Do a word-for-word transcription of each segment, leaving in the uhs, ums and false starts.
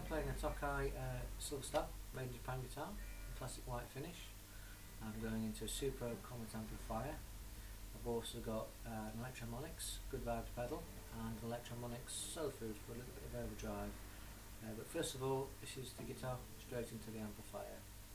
playing a Tokai uh, Silver Star made in Japan guitar, a classic white finish. I'm going into a Supro Comet amplifier. I've also got uh, an Electro-Harmonix, good vibes pedal, and an Electro-Harmonix soul food for a little bit of overdrive. Uh, but first of all, this is the guitar straight into the amplifier.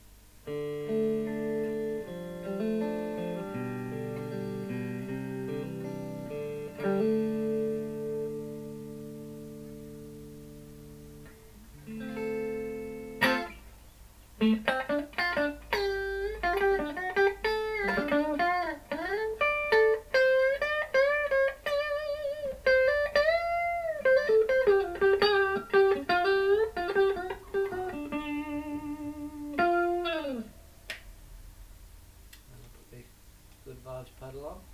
Good vibes pedal on.